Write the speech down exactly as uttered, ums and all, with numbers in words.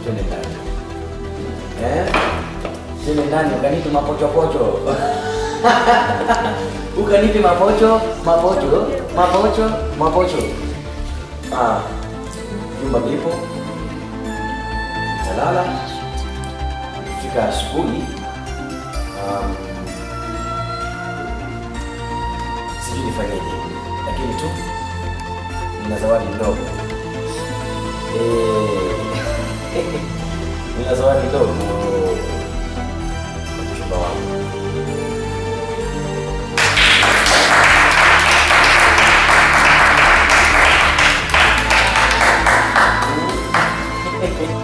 twende ndani. Eh? Twende ndani ukanipe mapochopocho. Ukanipe mapocho, mapocho, mapocho, mapocho. Ah. Vyumba vipo. Talala. Fika asubuhi. Um, sijui nifanyeje. Lakini tu nina zawadi ndogo. Eh. Nina zawadi ndogo kwa mchumba wangu. Thank you.